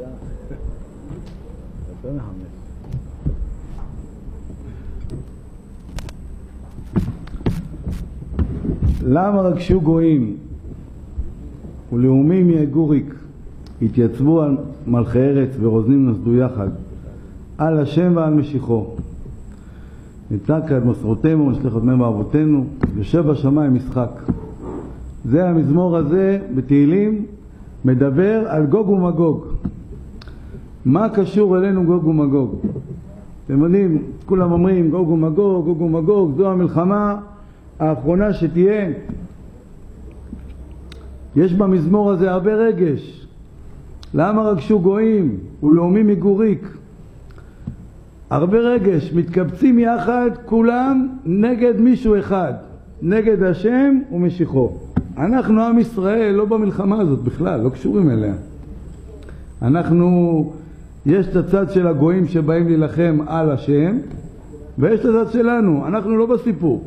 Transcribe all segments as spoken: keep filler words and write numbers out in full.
יותר מחמש. למה רגשו גויים ולאומים יגור ריק, התייצבו על מלכי ארץ ורוזנים נוסדו יחד, על השם ועל משיחו. נמצא כעד מסורותינו, נשלח את מהם אבותינו, יושב בשמיים משחק. זה המזמור הזה בתהילים, מדבר על גוג ומגוג. מה קשור אלינו גוג ומגוג? אתם יודעים, כולם אומרים גוג ומגוג, גוג ומגוג, זו המלחמה האחרונה שתהיה. יש במזמור הזה הרבה רגש. למה רגשו גויים ולאומים יגור ריק? הרבה רגש, מתקבצים יחד כולם נגד מישהו אחד, נגד השם ומשיחו. אנחנו עם ישראל לא במלחמה הזאת בכלל, לא קשורים אליה. אנחנו, יש את הצד של הגויים שבאים להילחם על השם, ויש את הצד שלנו, אנחנו לא בסיפור.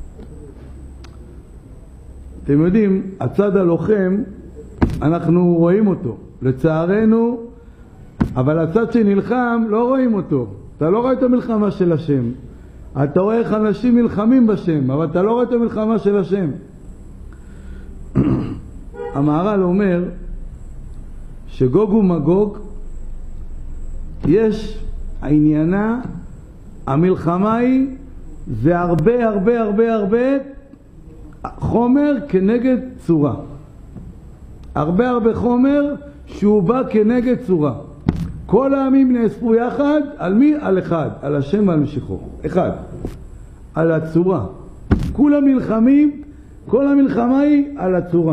אתם יודעים, הצד הלוחם, אנחנו רואים אותו, לצערנו, אבל הצד שנלחם לא רואים אותו. אתה לא רואה את המלחמה של השם. אתה רואה איך אנשים נלחמים בשם, אבל אתה לא רואה את המלחמה של השם. המהר"ל אומר שגוג ומגוג, יש העניינה, המלחמה היא, זה הרבה הרבה הרבה הרבה חומר כנגד צורה. הרבה הרבה חומר שהוא בא כנגד צורה. כל העמים נאספו יחד, על מי? על אחד, על השם ועל משיחו. אחד. על הצורה. כולם נלחמים, כל המלחמה היא על הצורה.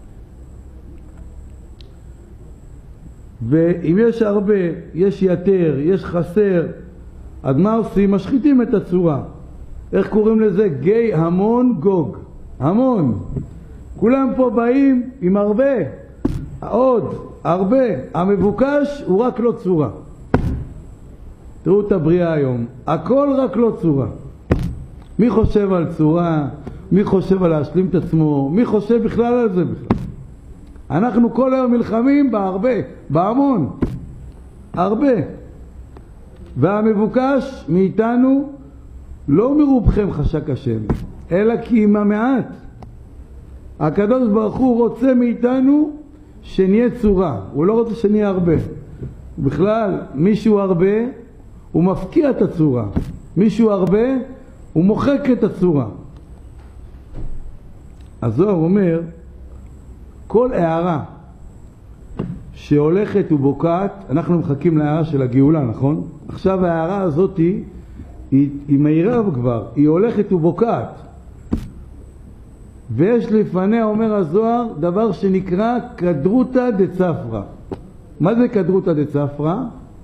ואם יש הרבה, יש יתר, יש חסר, אז מה עושים? משחיתים את הצורה. איך קוראים לזה? גיא המון גוג. המון. כולם פה באים עם הרבה. עוד, הרבה. המבוקש הוא רק לא צורה. תראו את הבריאה היום. הכל רק לא צורה. מי חושב על צורה? מי חושב על להשלים את עצמו? מי חושב בכלל על זה בכלל? אנחנו כל היום מלחמים בהרבה, בהמון. הרבה. והמבוקש מאיתנו לא מרובכם חשק השם, אלא כי עם המעט. הקדוש ברוך הוא רוצה מאיתנו שנהיה צורה, הוא לא רוצה שנהיה הרבה. בכלל, מישהו הרבה, הוא מפקיע את הצורה. מישהו הרבה, הוא מוחק את הצורה. הזוהר אומר, כל הערה שהולכת ובוקעת, אנחנו מחכים להערה של הגאולה, נכון? עכשיו ההערה הזאת היא, היא, היא מהירה כבר, היא הולכת ובוקעת. ויש לפניה, אומר הזוהר, דבר שנקרא קדרותא דצפרא. מה זה קדרותא דצפרא?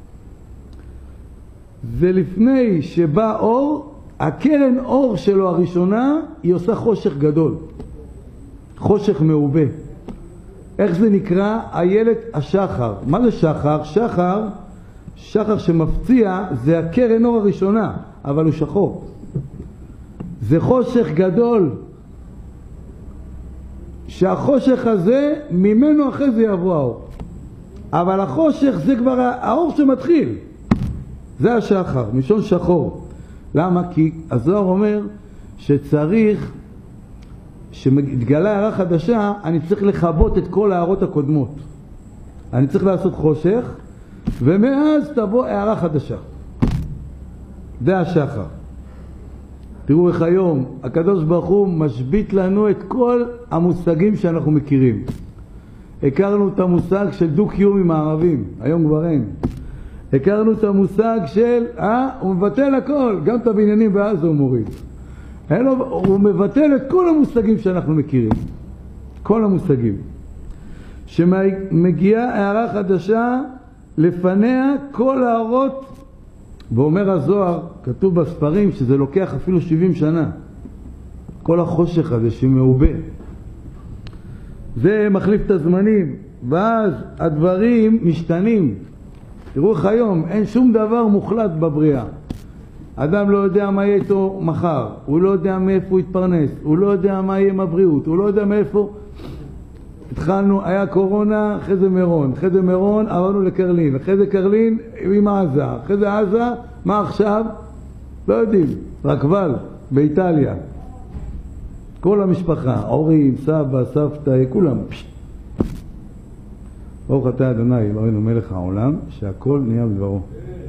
זה לפני שבא אור, הקרן אור שלו הראשונה, היא עושה חושך גדול. חושך מעובה. איך זה נקרא? איילת השחר. מה זה שחר? שחר, שחר שמפציע, זה הקרן אור הראשונה, אבל הוא שחור. זה חושך גדול. שהחושך הזה, ממנו אחרי זה יבוא האור. אבל החושך זה כבר האור שמתחיל. זה השחר, משון שחור. למה? כי הזוהר אומר שצריך, שמתגלה הערה חדשה, אני צריך לחבות את כל הערות הקודמות. אני צריך לעשות חושך, ומאז תבוא הערה חדשה. זה השחר. תראו איך היום הקדוש ברוך הוא משבית לנו את כל המושגים שאנחנו מכירים. הכרנו את המושג של דו-קיום עם הערבים, היום כבר אין. הכרנו את המושג של, אה, הוא מבטל הכל, גם את הבניינים ואז הוא מוריד. אלו, הוא מבטל את כל המושגים שאנחנו מכירים. כל המושגים. שמגיעה הערה חדשה, לפניה כל הערות, ואומר הזוהר, כתוב בספרים שזה לוקח אפילו שבעים שנה. כל החושך הזה שמעובה. זה מחליף את הזמנים, ואז הדברים משתנים. תראו איך היום, אין שום דבר מוחלט בבריאה. אדם לא יודע מה יהיה איתו מחר, הוא לא יודע מאיפה הוא יתפרנס, הוא לא יודע מה יהיה עם הבריאות, הוא לא יודע מאיפה. התחלנו, היה קורונה, אחרי זה מירון, אחרי זה מירון עברנו לקרלין, אחרי זה קרלין עם עזה, אחרי זה עזה, מה עכשיו? לא יודעים, רקבל באיטליה, כל המשפחה, הורים, סבא, סבתא, כולם. ברוך אתה אדוני אלוהינו מלך העולם, שהכל נהיה בדברו.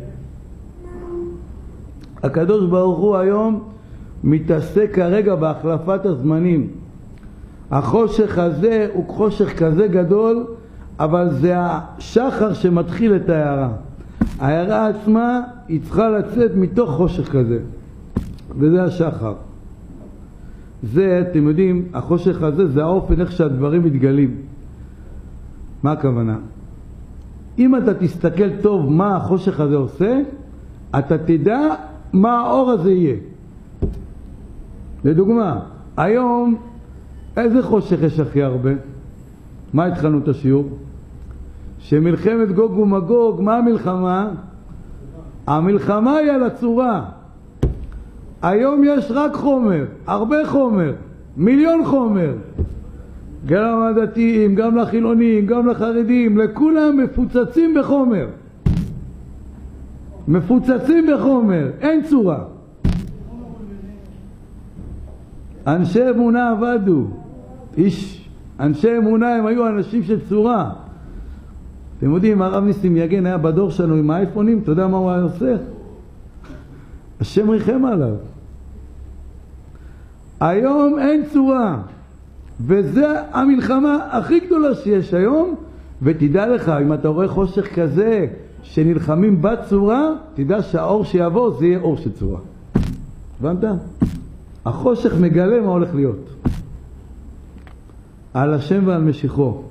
הקדוש ברוך הוא היום מתעסק כרגע בהחלפת הזמנים. החושך הזה הוא חושך כזה גדול, אבל זה השחר שמתחיל את ההערה. ההערה עצמה היא צריכה לצאת מתוך חושך כזה, וזה השחר. זה, אתם יודעים, החושך הזה זה האופן איך שהדברים מתגלים. מה הכוונה? אם אתה תסתכל טוב מה החושך הזה עושה, אתה תדע מה האור הזה יהיה. לדוגמה, היום איזה חושך יש הכי הרבה? מה התחלנו את השיעור? שמלחמת גוג ומגוג, מה המלחמה? המלחמה היא על הצורה. היום יש רק חומר, הרבה חומר, מיליון חומר. גם לדתיים, גם לחילונים, גם לחרדים, לכולם מפוצצים בחומר. מפוצצים בחומר, אין צורה. אנשי אמונה עבדו. איש, אנשי אמונה הם היו אנשים של צורה. אתם יודעים, הרב ניסים יגן היה בדור שלנו עם האייפונים, אתה יודע מה הוא היה עושה? השם ריחם עליו. היום אין צורה, וזה המלחמה הכי גדולה שיש היום. ותדע לך, אם אתה רואה חושך כזה שנלחמים בצורה, תדע שהאור שיעבור זה יהיה אור של צורה. הבנת? החושך מגלה מה הולך להיות. על השם ועל משיחו.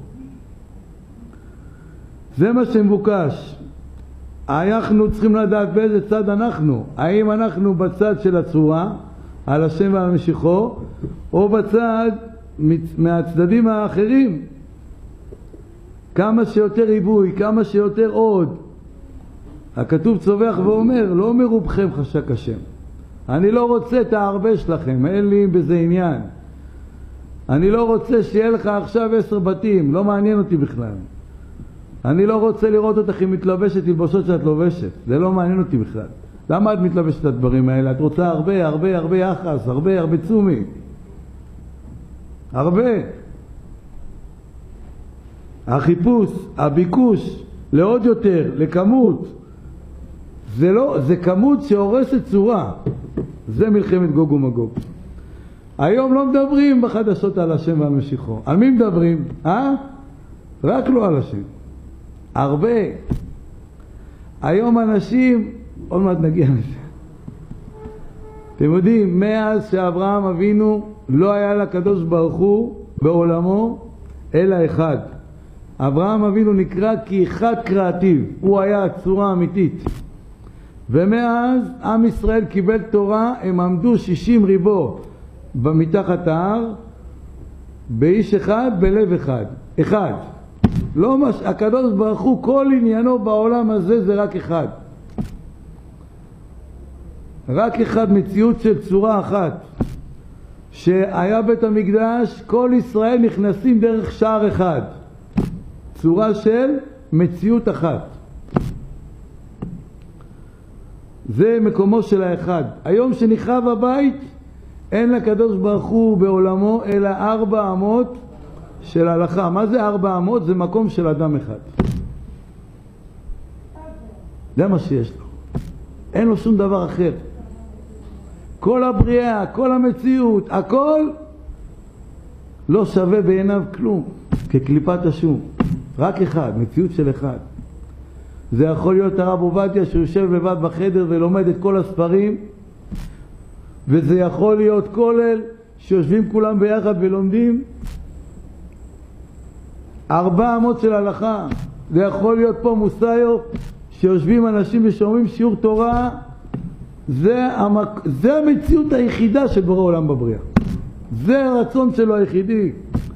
זה מה שמבוקש. אנחנו צריכים לדעת באיזה צד אנחנו. האם אנחנו בצד של הצורה, על השם ועל משיחו, או בצד מהצדדים האחרים. כמה שיותר ריבוי, כמה שיותר עוד. הכתוב צובח ואומר, לא מרובכם חשק השם. אני לא רוצה את ההרבה שלכם, אין לי בזה עניין. אני לא רוצה שיהיה לך עכשיו עשר בתים, לא מעניין אותי בכלל. אני לא רוצה לראות אותך אם מתלבשת תלבושות שאת לובשת, זה לא מעניין אותי בכלל. למה את מתלבשת את הדברים האלה? את רוצה הרבה, הרבה, הרבה יחס, הרבה, הרבה צומי. הרבה. החיפוש, הביקוש, לעוד יותר, לכמות. זה לא, זה כמות שהורסת צורה. זה מלחמת גוג ומגוג. היום לא מדברים בחדשות על השם ועל משיחו. על מי מדברים? אה? רק לא על השם. הרבה. היום אנשים, עוד מעט נגיע לזה. אתם יודעים, מאז שאברהם אבינו לא היה לקדוש ברוך הוא בעולמו, אלא אחד. אברהם אבינו נקרא כאחד קראטיב. הוא היה הצורה האמיתית. ומאז עם ישראל קיבל תורה, הם עמדו שישים ריבו מתחת ההר, באיש אחד, בלב אחד. אחד. לא מש... הקדוש ברוך הוא, כל עניינו בעולם הזה זה רק אחד. רק אחד, מציאות של צורה אחת. שהיה בית המקדש, כל ישראל נכנסים דרך שער אחד. צורה של מציאות אחת. זה מקומו של האחד. היום שנחרב הבית, אין לקדוש ברוך הוא בעולמו אלא ארבע אמות של הלכה. מה זה ארבע אמות? זה מקום של אדם אחד. זה מה שיש לו. אין לו שום דבר אחר. כל הבריאה, כל המציאות, הכל לא שווה בעיניו כלום, כקליפת השום. רק אחד, מציאות של אחד. זה יכול להיות הרב עובדיה שיושב לבד בחדר ולומד את כל הספרים, וזה יכול להיות כולל שיושבים כולם ביחד ולומדים ארבע אמות של הלכה. זה יכול להיות פה מוסיו שיושבים אנשים ושומעים שיעור תורה. זה, המק... זה המציאות היחידה של בורא עולם בבריאה. זה הרצון שלו היחידי.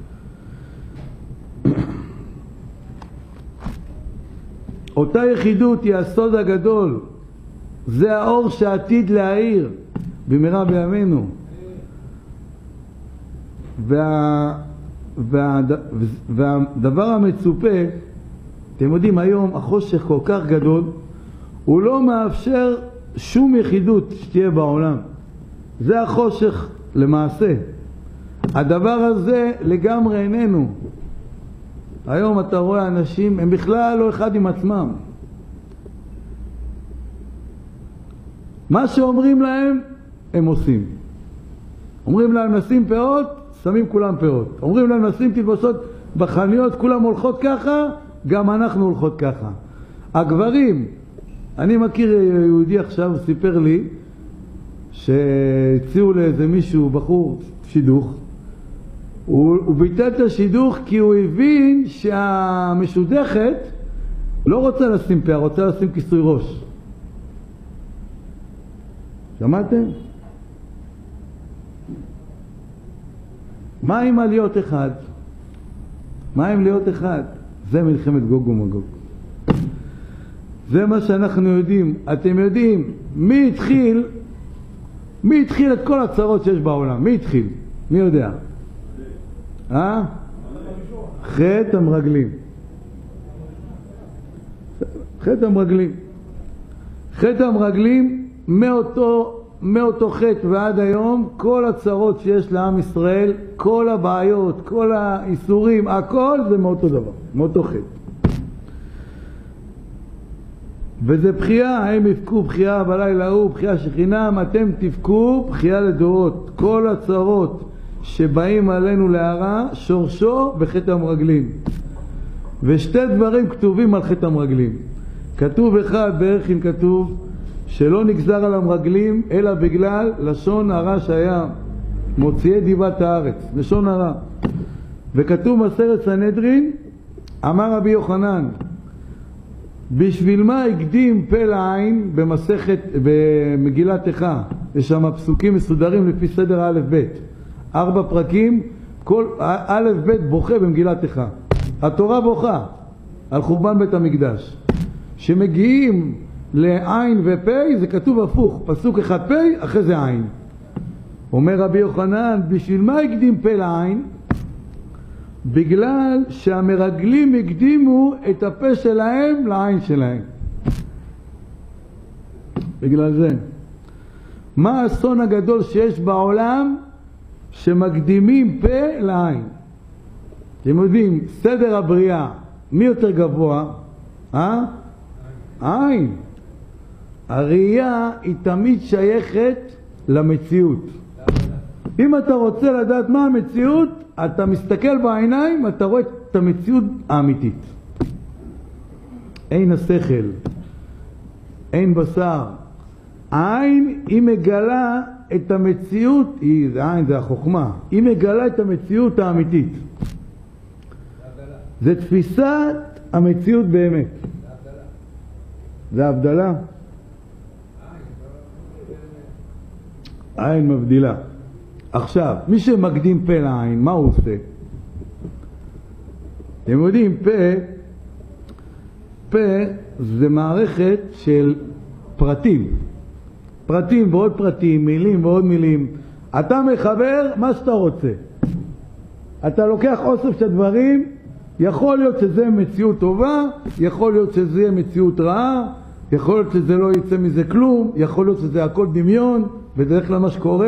אותה יחידות היא הסוד הגדול. זה האור שעתיד להאיר במהרה בימינו. והד... והדבר המצופה, אתם יודעים, היום החושך כל כך גדול, הוא לא מאפשר שום יחידות שתהיה בעולם. זה החושך למעשה. הדבר הזה לגמרי איננו. היום אתה רואה אנשים, הם בכלל לא אחד עם עצמם. מה שאומרים להם, הם עושים. אומרים להם נשים פאות, שמים כולם פאות. אומרים להם נשים תלבושות בחנויות, כולם הולכות ככה, גם אנחנו הולכות ככה. הגברים, אני מכיר יהודי עכשיו, סיפר לי, שהציעו לאיזה מישהו, בחור, שידוך. הוא, הוא ביטל את השידוך כי הוא הבין שהמשודכת לא רוצה לשים פאה, רוצה לשים כיסוי ראש. שמעתם? מה עם להיות אחד? מה עם להיות אחד? זה מלחמת גוג ומגוג. זה מה שאנחנו יודעים. אתם יודעים מי התחיל, מי התחיל את כל הצרות שיש בעולם? מי התחיל? מי יודע? אה? חטא המרגלים. חטא המרגלים. חטא המרגלים, מאותו, מאותו חטא ועד היום, כל הצרות שיש לעם ישראל, כל הבעיות, כל האיסורים, הכל זה מאותו דבר, מאותו חטא. וזה בחייה, הם יפקו בחייה בלילה ההוא, בחייה שחינם, אתם תפקו בחייה לדורות. כל הצרות שבאים עלינו להרע, שורשו בחטא המרגלים. ושתי דברים כתובים על חטא המרגלים. כתוב אחד, בערך אם כתוב, שלא נגזר על המרגלים, אלא בגלל לשון הרע שהיה מוציאי דיבת הארץ, לשון הרע. וכתוב מסכת סנהדרין, אמר רבי יוחנן, בשביל מה הקדים פה לעין במסכת, במגילת איכה? יש שם פסוקים מסודרים לפי סדר א' ב'. ארבע פרקים, כל א' ב' בוכה במגילת איכה. התורה בוכה על חורבן בית המקדש. שמגיעים לעין ופה, זה כתוב הפוך, פסוק אחד פה, אחרי זה עין. אומר רבי יוחנן, בשביל מה הקדים פה לעין? בגלל שהמרגלים הקדימו את הפה שלהם לעין שלהם. בגלל זה. מה האסון הגדול שיש בעולם שמקדימים פה לעין? אתם יודעים, סדר הבריאה, מי יותר גבוה? אה? עין. הראייה היא תמיד שייכת למציאות. אם אתה רוצה לדעת מה המציאות, אתה מסתכל בעיניים, אתה רואה את המציאות האמיתית. אין השכל, אין בשר. העין היא מגלה את המציאות, היא, זה העין, זה החוכמה. היא מגלה את המציאות האמיתית. זה תפיסת המציאות באמת. זה הבדלה. העין מבדילה. עכשיו, מי שמקדים פה לעין, מה הוא עושה? אתם יודעים, פה, פה זה מערכת של פרטים. פרטים ועוד פרטים, מילים ועוד מילים. אתה מחבר מה שאתה רוצה. אתה לוקח אוסף של דברים, יכול להיות שזה מציאות טובה, יכול להיות שזה יהיה מציאות רעה, יכול להיות שזה לא יצא מזה כלום, יכול להיות שזה הכל דמיון, בדרך כלל מה שקורה.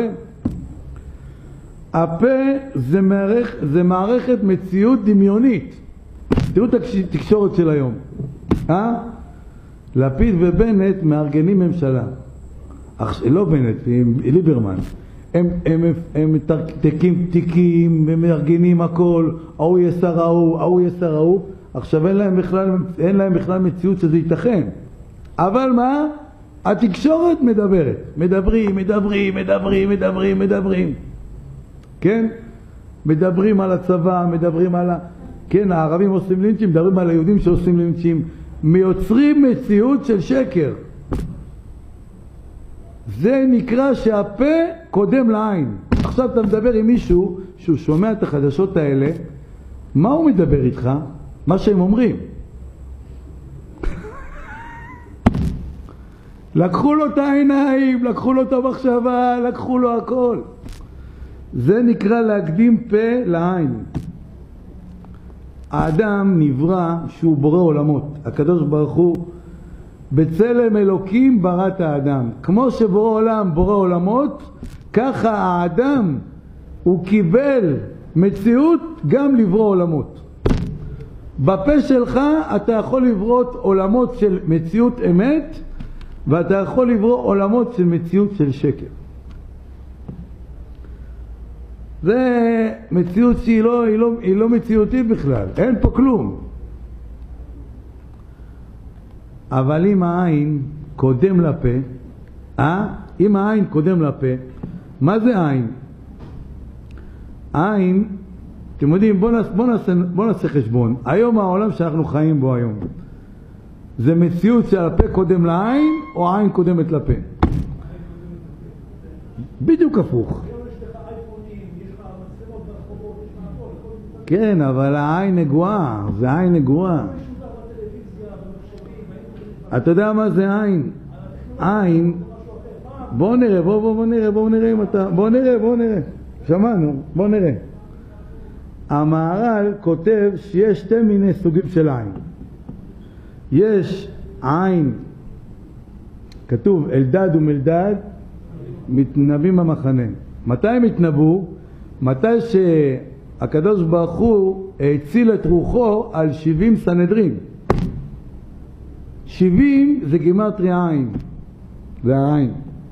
הפה זה, מערכ, זה מערכת מציאות דמיונית. תראו את התקשורת של היום. אה? לפיד ובנט מארגנים ממשלה. אך, לא בנט, ליברמן. הם, הם, הם, הם מתקתקים תיקים ומארגנים הכל. ההוא יהיה שר ההוא, ההוא יהיה שר ההוא. עכשיו אין להם בכלל, אין להם בכלל מציאות שזה ייתכן. אבל מה? התקשורת מדברת. מדברים, מדברים, מדברים, מדברים, מדברים. כן? מדברים על הצבא, מדברים על ה... כן, הערבים עושים לינצ'ים, מדברים על היהודים שעושים לינצ'ים. מיוצרים מציאות של שקר. זה נקרא שהפה קודם לעין. עכשיו אתה מדבר עם מישהו שהוא שומע את החדשות האלה, מה הוא מדבר איתך? מה שהם אומרים. לקחו לו את העיניים, לקחו לו את המחשבה, לקחו לו הכל. זה נקרא להקדים פה לעין. האדם נברא שהוא בורא עולמות. הקדוש ברוך הוא בצלם אלוקים ברא את האדם. כמו שבורא עולם בורא עולמות, ככה האדם הוא קיבל מציאות גם לברוא עולמות. בפה שלך אתה יכול לברות עולמות של מציאות אמת, ואתה יכול לברוא עולמות של מציאות של שקר. זה מציאות שהיא לא, היא לא, היא לא מציאותית בכלל, אין פה כלום. אבל אם העין קודם לפה, אה? אם העין קודם לפה, מה זה עין? עין, אתם יודעים, בוא נעשה, בוא נעשה, בוא נעשה חשבון. היום העולם שאנחנו חיים בו היום, זה מציאות שהפה קודם לעין, או העין קודמת לפה? בדיוק הפוך. כן, אבל העין נגועה, זה עין נגועה. אתה יודע מה זה עין? עין, בוא נראה, בוא, בוא, בוא נראה, בוא נראה אם אתה, בוא נראה, בוא נראה. שמענו, בוא נראה. המהר"ל כותב שיש שתי מיני סוגים של עין. יש עין, כתוב אלדד ומלדד, מתנבאים במחנה. מתי הם התנבאו? מתי שהקדוש ברוך הוא הציל את רוחו על שבעים סנהדרין. שבעים זה גימטריה עין, זה העין.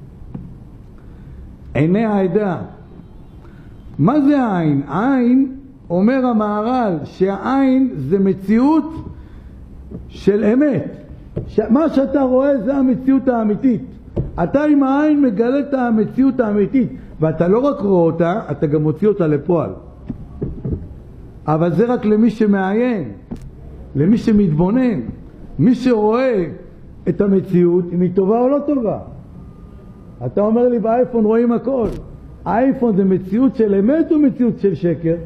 עיני העדה. מה זה העין? העין, אומר המהר"ל, שהעין זה מציאות של אמת. מה שאתה רואה זה המציאות האמיתית. אתה עם העין מגלה את המציאות האמיתית, ואתה לא רק רואה אותה, אתה גם מוציא אותה לפועל. אבל זה רק למי שמעיין, למי שמתבונן. מי שרואה את המציאות, אם היא טובה או לא טובה. אתה אומר לי באייפון רואים הכל. האייפון זה מציאות של אמת או מציאות של שקר?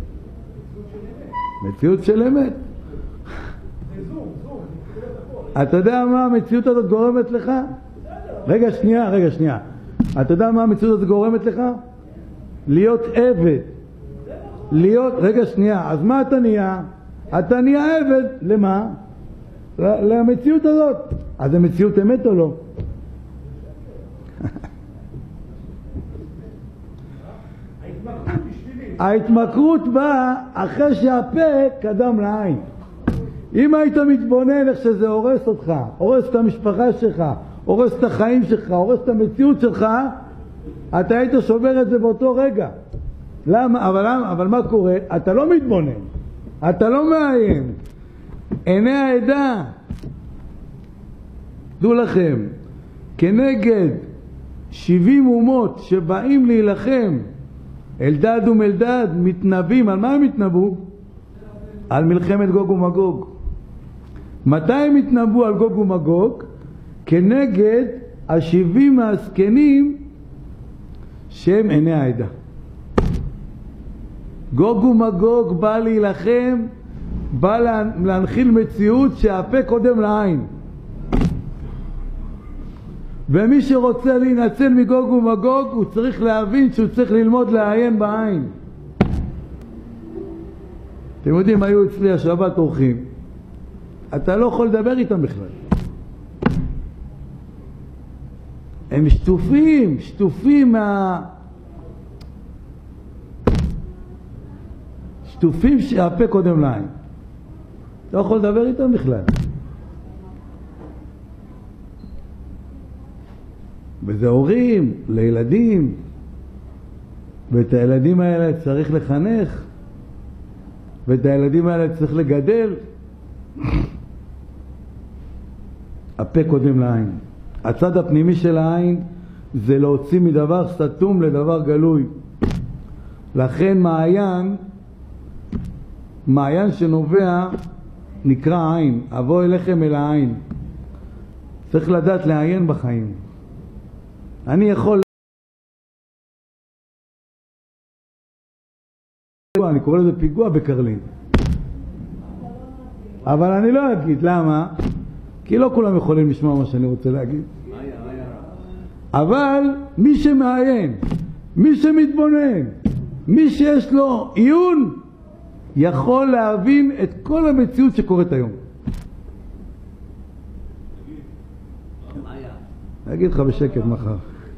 מציאות של אמת. אתה יודע מה המציאות הזאת גורמת לך? רגע שנייה, רגע שנייה. אתה יודע מה המציאות הזאת גורמת לך? להיות עבד. להיות, רגע שנייה, אז מה אתה נהיה? אתה נהיה עבד, למה? למציאות הזאת. אז זה מציאות אמת או לא? ההתמכרות באה אחרי שהפה קדם לעין. אם היית מתבונן איך שזה הורס אותך, הורס את המשפחה שלך, הורס את החיים שלך, הורס את המציאות שלך, אתה היית שובר את זה באותו רגע. למה? אבל, אבל מה קורה? אתה לא מתבונן, אתה לא מעיין. עיני העדה, דעו לכם, כנגד שבעים אומות שבאים להילחם, אלדד ומלדד מתנבאים. על מה הם מתנבאו? על מלחמת גוג ומגוג. מתי הם התנבאו על גוג ומגוג? כנגד השבעים הזקנים שהם עיני העדה. גוג ומגוג בא להילחם, בא להנחיל מציאות שהפה קודם לעין. ומי שרוצה להינצל מגוג ומגוג, הוא צריך להבין שהוא צריך ללמוד לעיין בעין. אתם יודעים, היו אצלי השבת אורחים, אתה לא יכול לדבר איתם בכלל. הם שטופים, שטופים מה... שטופים שהפה קודם לעין. אתה לא יכול לדבר איתם בכלל. וזה הורים לילדים, ואת הילדים האלה צריך לחנך, ואת הילדים האלה צריך לגדל. הפה קודם לעין. הצד הפנימי של העין זה להוציא מדבר סתום לדבר גלוי. לכן מעיין, מעיין שנובע נקרא עין. אבוא אליכם אל העין. צריך לדעת לעיין בחיים. אני יכול, אני קורא לזה פיגוע בקרלין, אבל אני לא אגיד. למה? כי לא כולם יכולים לשמוע מה שאני רוצה להגיד. אבל מי שמעיין, מי שמתבונן, מי שיש לו עיון, יכול להבין את כל המציאות שקורית היום. אני אגיד לך בשקט מחר.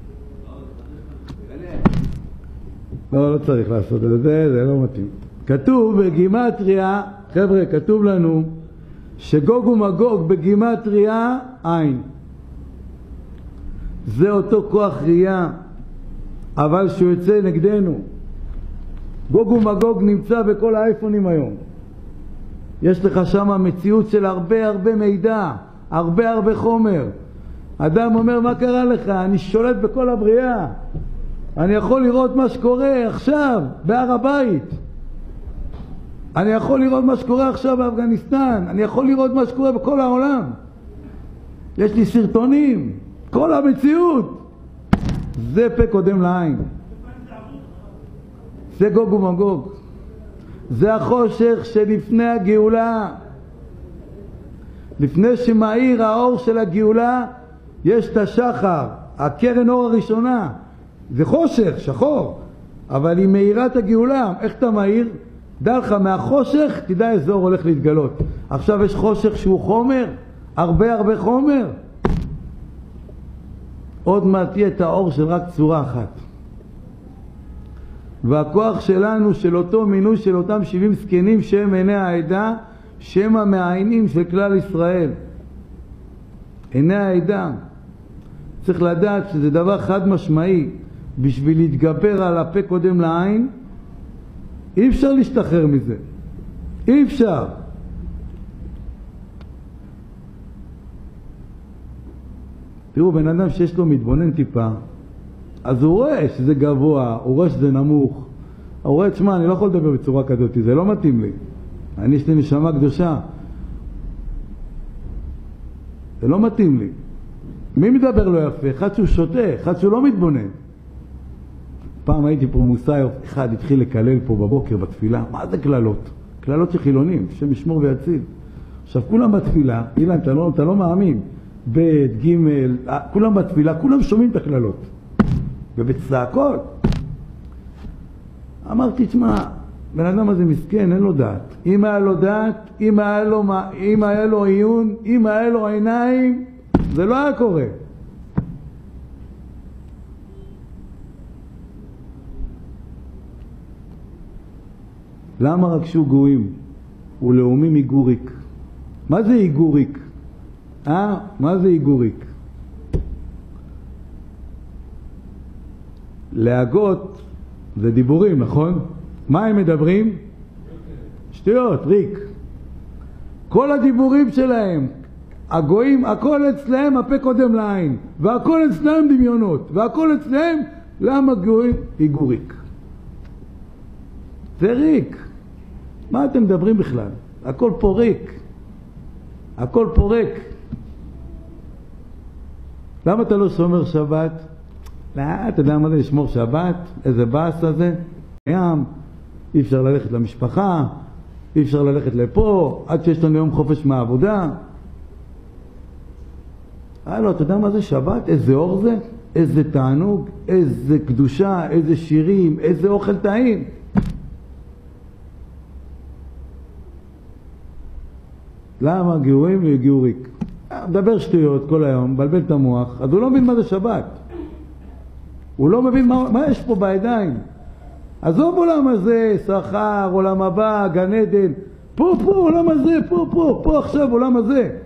לא, לא צריך לעשות את זה, זה לא מתאים. כתוב בגימטריה, חבר'ה, כתוב לנו שגוג ומגוג בגימטריה עין. זה אותו כוח ראייה, אבל שהוא יוצא נגדנו. גוג ומגוג נמצא בכל האייפונים היום. יש לך שם מציאות של הרבה הרבה מידע, הרבה הרבה חומר. אדם אומר, מה קרה לך? אני שולט בכל הבריאה. אני יכול לראות מה שקורה עכשיו בהר הבית. אני יכול לראות מה שקורה עכשיו באפגניסטן. אני יכול לראות מה שקורה בכל העולם. יש לי סרטונים. כל המציאות. זה פה קודם לעין. זה גוג ומגוג. זה החושך שלפני הגאולה. לפני שמאיר האור של הגאולה, יש את השחר, הקרן אור הראשונה. זה חושך, שחור, אבל היא מאירה את הגאולה. איך אתה מאיר? דע לך, מהחושך תדע איזה אור הולך להתגלות. עכשיו יש חושך שהוא חומר, הרבה הרבה חומר. עוד מעט תהיה את האור של רק צורה אחת. והכוח שלנו, של אותו מינוי של אותם שבעים סקנים שהם עיני העדה, שהם המעיינים של כלל ישראל. עיני העדה. צריך לדעת שזה דבר חד משמעי. בשביל להתגבר על הפה קודם לעין, אי אפשר להשתחרר מזה. אי אפשר. תראו, בן אדם שיש לו מתבונן טיפה, אז הוא רואה שזה גבוה, הוא רואה שזה נמוך. הוא רואה, תשמע, אני לא יכול לדבר בצורה כזאת, זה לא מתאים לי. אני יש לי נשמה קדושה. זה לא מתאים לי. מי מדבר לא יפה? אחד שהוא שותה, אחד שהוא לא מתבונן. פעם הייתי פה מוסאי, אחד התחיל לקלל פה בבוקר בתפילה. מה זה כללות? כללות של חילונים, שם ישמור ויציל. עכשיו כולם בתפילה, אילן, אתה לא, אתה לא מאמין. ב', ג', כולם בתפילה, כולם שומעים את הכללות. ובצעקות. אמרתי, תשמע, בן אדם הזה מסכן, אין לו דעת. אם היה לו דעת, אם היה לו, אם היה לו עיון, אם היה לו עיניים, זה לא היה קורה. למה רגשו גויים? הוא לאומי מגוריק. מה זה איגוריק? אה? מה זה איגוריק? להגות זה דיבורים, נכון? מה הם מדברים? שטויות, ריק. כל הדיבורים שלהם, הגויים, הכל אצלהם הפה קודם לעין, והכל אצלהם דמיונות, והכל אצלהם, למה גויים? איגוריק. זה ריק. מה אתם מדברים בכלל? הכל פה ריק. הכל פה ריק. למה אתה לא שומר שבת? לא, אתה יודע מה זה לשמור שבת? איזה באס הזה? ים, אי אפשר ללכת למשפחה, אי אפשר ללכת לפה, עד שיש לנו יום חופש מהעבודה. הלו, אתה יודע מה זה שבת? איזה אור זה? איזה תענוג, איזה קדושה, איזה שירים, איזה אוכל טעים. למה גיורים וגיוריק? מדבר שטויות כל היום, בלבל את המוח, אז הוא לא מבין מה זה שבת. הוא לא מבין מה, מה יש פה בידיים. עזוב עולם הזה, שכר, עולם הבא, גן עדן. פה, פה, עולם הזה, פה, פה, פה עכשיו עולם הזה.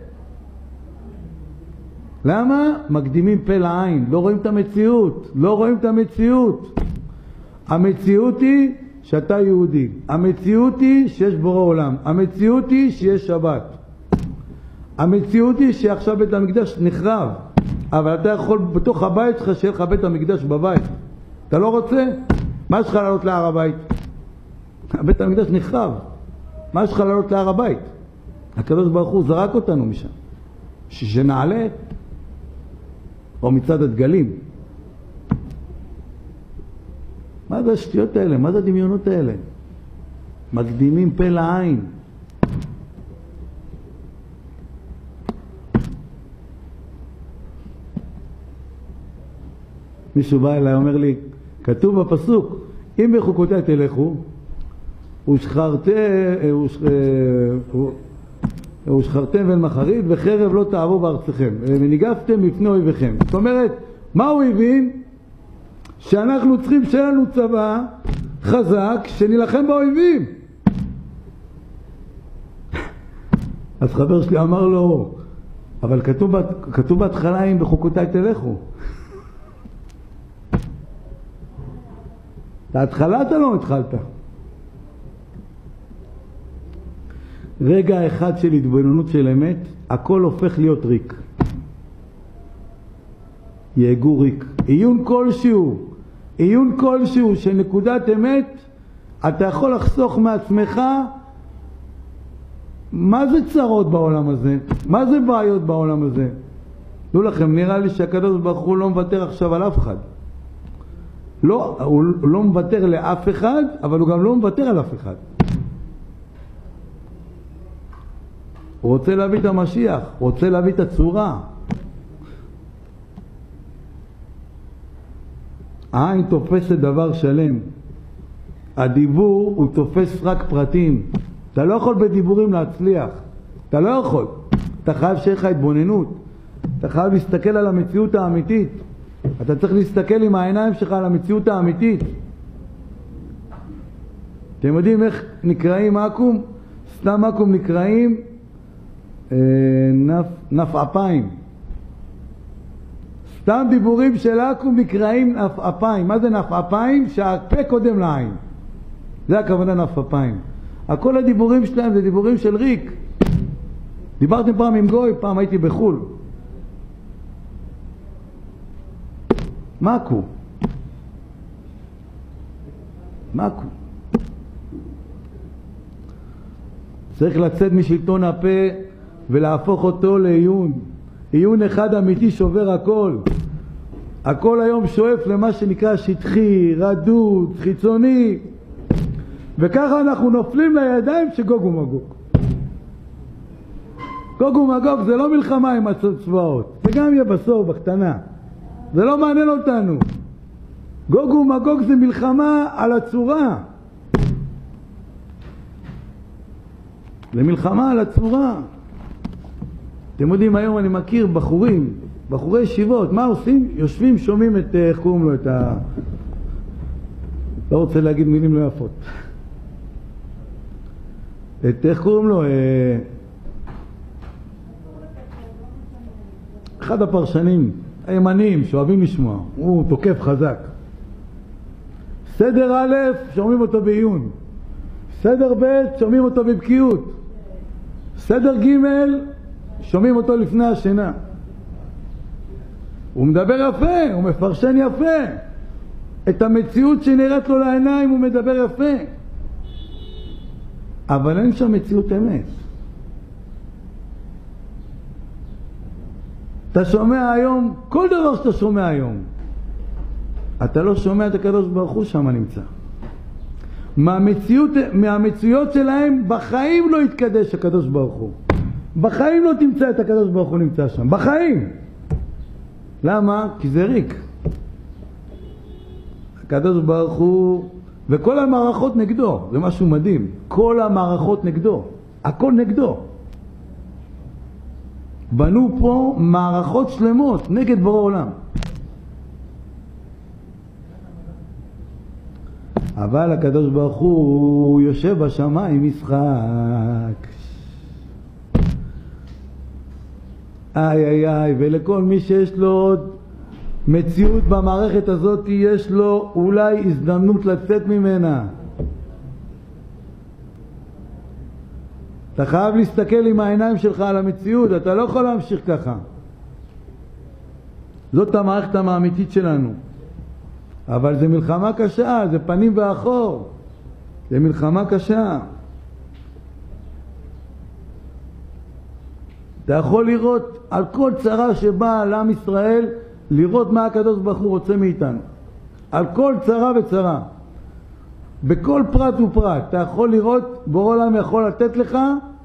למה? מקדימים פה לעין, לא רואים את המציאות, לא רואים את המציאות. המציאות היא שאתה יהודי. המציאות היא שיש בורא עולם. המציאות היא שיש שבת. המציאות היא שעכשיו בית המקדש נחרב. אבל אתה יכול בתוך הבית שלך שיהיה לך בית המקדש בבית. אתה לא רוצה? מה יש לך לעלות להר הבית? בית המקדש נחרב. מה יש לך לעלות להר הבית? הקדוש ברוך הוא זרק אותנו משם. שנעלה או מצד הדגלים. מה זה השטויות האלה? מה זה הדמיונות האלה? מקדימים פה לעין. מישהו בא אליי, אומר לי, כתוב בפסוק, אם בחוקותיי תלכו, ושחרתם ואין מחריד, וחרב לא תעבו בארצכם, וניגפתם לפני אויביכם. זאת אומרת, מה הוא הבין? שאנחנו צריכים שיהיה לנו צבא חזק שנלחם באויבים. אז חבר שלי אמר לו, אבל כתוב, כתוב בהתחלה אם בחוקותיי תלכו. בהתחלה אתה לא התחלת. רגע אחד של התבוננות של אמת, הכל הופך להיות ריק. יהגו ריק. עיון כלשהו, עיון כלשהו של נקודת אמת, אתה יכול לחסוך מעצמך מה זה צרות בעולם הזה, מה זה בעיות בעולם הזה. תנו לכם, נראה לי שהקדוש ברוך הוא לא מוותר עכשיו על אף אחד. לא, הוא לא מוותר לאף אחד, אבל הוא גם לא מוותר על אף אחד. הוא רוצה להביא את המשיח, הוא רוצה להביא את הצורה. העין תופסת דבר שלם. הדיבור הוא תופס רק פרטים. אתה לא יכול בדיבורים להצליח. אתה לא יכול. אתה חייב שיהיה לך התבוננות. אתה חייב להסתכל על המציאות האמיתית. אתה צריך להסתכל עם העיניים שלך על המציאות האמיתית. אתם יודעים איך נקראים עקום? סתם עקום נקראים אה, נף, נף אפיים. סתם דיבורים של עקום נקראים נף אפיים. מה זה נף אפיים? שהפה קודם לעין. זה הכוונה נף אפיים. הכל הדיבורים שלהם זה דיבורים של ריק. דיברתם פעם עם גוי, פעם הייתי בחול. מקו. מקו. צריך לצאת משלטון הפה ולהפוך אותו לעיון. עיון אחד אמיתי שובר הכל. הכל היום שואף למה שנקרא שטחי, רדוד, חיצוני. וככה אנחנו נופלים לידיים שגוג ומגוג. גוג ומגוג זה לא מלחמה עם הצבאות. זה גם יהיה בסוף, בקטנה. זה לא מעניין אותנו. גוג ומגוג זה מלחמה על הצורה. זה מלחמה על הצורה. אתם יודעים, היום אני מכיר בחורים, בחורי ישיבות, מה עושים? יושבים, שומעים את, איך קוראים לו, את ה... לא רוצה להגיד מילים לא יפות. את, איך קוראים לו? אחד הפרשנים, הימניים, שאוהבים לשמוע, הוא תוקף חזק. סדר א', שומעים אותו בעיון. סדר ב', שומעים אותו בבקיאות. סדר ג', שומעים אותו לפני השינה. הוא מדבר יפה, הוא מפרשן יפה. את המציאות שנראית לו לעיניים הוא מדבר יפה. אבל אין שם מציאות אמת. אתה שומע היום, כל דבר שאתה שומע היום, אתה לא שומע את הקדוש ברוך הוא שם נמצא. מהמציאות, מהמציאות שלהם בחיים לא יתקדש הקדוש ברוך הוא. בחיים לא תמצא את הקדוש ברוך הוא נמצא שם. בחיים. למה? כי זה ריק. הקדוש ברוך הוא, וכל המערכות נגדו, זה משהו מדהים. כל המערכות נגדו. הכל נגדו. בנו פה מערכות שלמות נגד בורא עולם. אבל הקדוש ברוך הוא יושב בשמיים משחק. איי איי איי, ולכל מי שיש לו עוד מציאות במערכת הזאת, יש לו אולי הזדמנות לצאת ממנה. אתה חייב להסתכל עם העיניים שלך על המציאות, אתה לא יכול להמשיך ככה. זאת המערכת האמיתית שלנו. אבל זה מלחמה קשה, זה פנים ואחור. זה מלחמה קשה. אתה יכול לראות על כל צרה שבאה לעם ישראל, לראות מה הקדוש ברוך הוא רוצה מאיתנו. על כל צרה וצרה. בכל פרט ופרט. אתה יכול לראות, בורא עולם יכול לתת לך,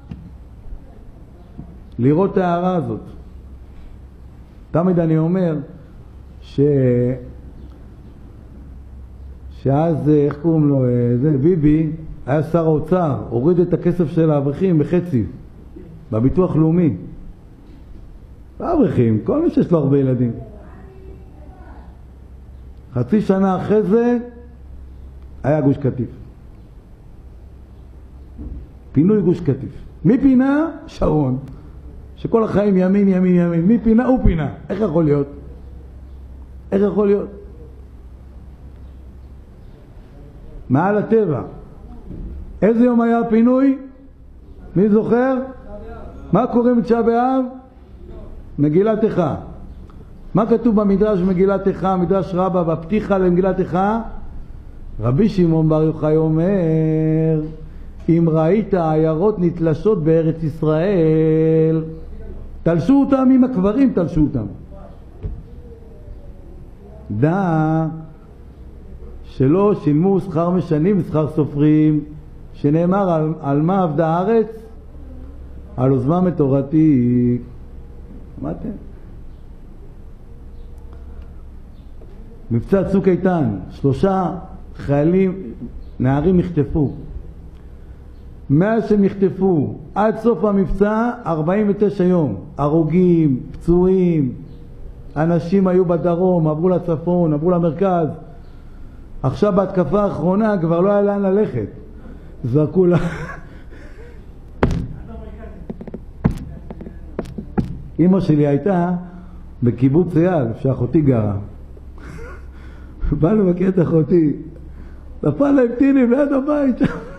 לראות את ההערה הזאת. תמיד אני אומר, ש... שאז, איך קוראים לו, זה ביבי, היה שר האוצר, הוריד את הכסף של האברכים בחצי, בביטוח לאומי. האברכים, כל מי שיש לו הרבה ילדים. חצי שנה אחרי זה היה גוש קטיף. פינוי גוש קטיף. מי פינה? שרון. שכל החיים ימין, ימין, ימין. מי פינה? הוא פינה. איך יכול להיות? איך יכול להיות? מעל הטבע. איזה יום היה הפינוי? מי זוכר? מה קורה בתשעה באב? מגילת איכה. מה כתוב במדרש מגילת איכה, מדרש רבה, בפתיחה למגילת איכה? רבי שמעון בר יוחאי אומר, אם ראית עיירות נתלשות בארץ ישראל, תלשו אותם עם הקברים, תלשו אותם. דע שלא שילמו שכר משנים ושכר סופרים, שנאמר על, על מה עבדה הארץ? על עוזבם את תורתי. מה אתם? מבצע צוק איתן, שלושה חיילים, נערים נחטפו. מאז שהם נחטפו עד סוף המבצע ארבעים ותשע יום, הרוגים, פצועים, אנשים היו בדרום, עברו לצפון, עברו למרכז. עכשיו בהתקפה האחרונה כבר לא היה לאן ללכת, זרקו לה. אמא שלי הייתה בקיבוץ אייל, שאחותי גרה. בא לבקר את אחותי, נפל להם טילים ליד הבית.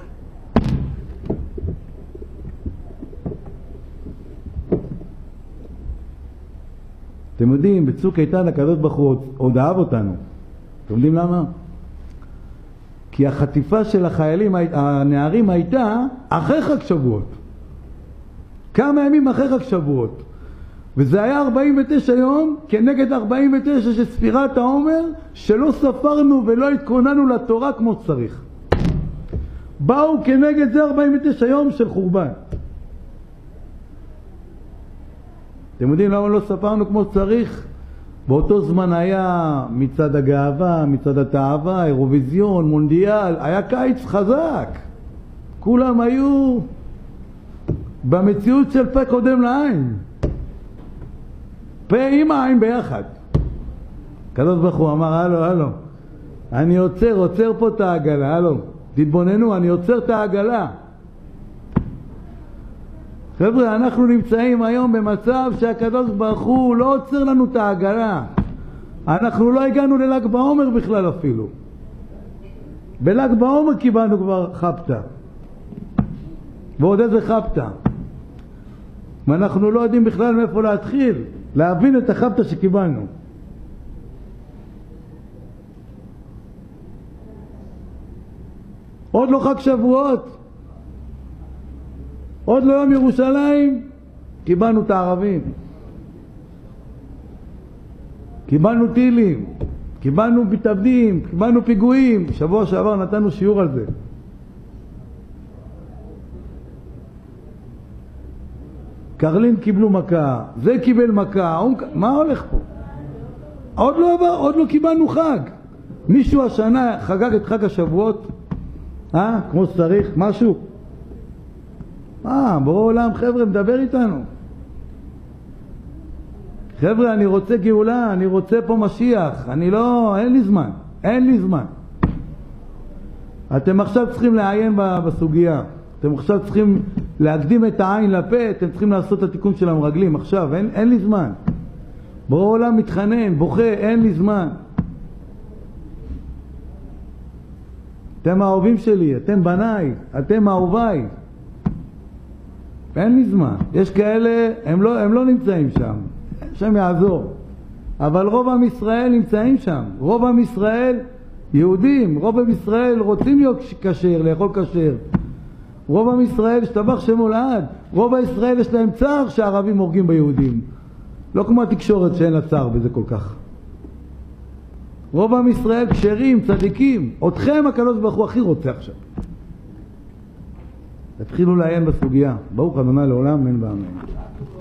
אתם יודעים, בצוק איתן הקדוש ברוך הוא עוד אהב אותנו. אתם יודעים למה? כי החטיפה של החיילים, הנערים הייתה אחרי חג שבועות. כמה ימים אחרי חג שבועות. וזה היה ארבעים ותשע יום כנגד ארבעים ותשע של ספירת העומר, שלא ספרנו ולא התכוננו לתורה כמו שצריך. באו כנגד זה ארבעים ותשע יום של חורבן. אתם יודעים למה לא ספרנו כמו שצריך? באותו זמן היה מצד הגאווה, מצד התאווה, אירוויזיון, מונדיאל, היה קיץ חזק. כולם היו במציאות של פה קודם לעין. פה עם העין ביחד. הקדוש ברוך הוא אמר, הלו, הלו, אני עוצר, עוצר פה את העגלה, הלו, תתבוננו, אני עוצר את העגלה. חבר'ה, אנחנו נמצאים היום במצב שהקדוש ברוך הוא לא עוצר לנו את העגלה. אנחנו לא הגענו לל"ג בעומר בכלל אפילו. בל"ג בעומר קיבלנו כבר חפתה. ועוד איזה חפתה. ואנחנו לא יודעים בכלל מאיפה להתחיל, להבין את החפתה שקיבלנו. עוד לא חג שבועות. עוד לא יום ירושלים, קיבלנו את הערבים. קיבלנו טילים, קיבלנו מתאבדים, קיבלנו פיגועים. שבוע שעבר נתנו שיעור על זה. קרלין קיבלו מכה, זה קיבל מכה, מה הולך פה? עוד לא עבר, עוד לא קיבלנו חג. מישהו השנה חגג את חג השבועות? אה? כמו שצריך, משהו? אה, בורא עולם, חבר'ה, מדבר איתנו. חבר'ה, אני רוצה גאולה, אני רוצה פה משיח. אני לא, אין לי זמן, אין לי זמן. אתם עכשיו צריכים לעיין בסוגיה. אתם עכשיו צריכים להקדים את העין לפה, אתם צריכים לעשות את התיקון של המרגלים. עכשיו, אין, אין לי זמן. בורא עולם מתחנן, בוכה, אין לי זמן. אתם האהובים שלי, אתם בניי, אתם אהוביי. אין לי זמן. יש כאלה, הם לא, הם לא נמצאים שם. שם יעזור. אבל רוב עם ישראל נמצאים שם. רוב עם ישראל יהודים. רוב עם ישראל רוצים להיות כשר, לאכול כשר. רוב עם ישראל השתבח שמו לעד. רוב הישראל יש להם צער שהערבים הורגים ביהודים. לא כמו התקשורת שאין לה צער בזה כל כך. רוב עם ישראל כשרים, צדיקים. אתכם הקדוש ברוך הוא הכי רוצה עכשיו. תתחילו לעיין בסוגיה. ברוך ה' לעולם, אמן ואמן.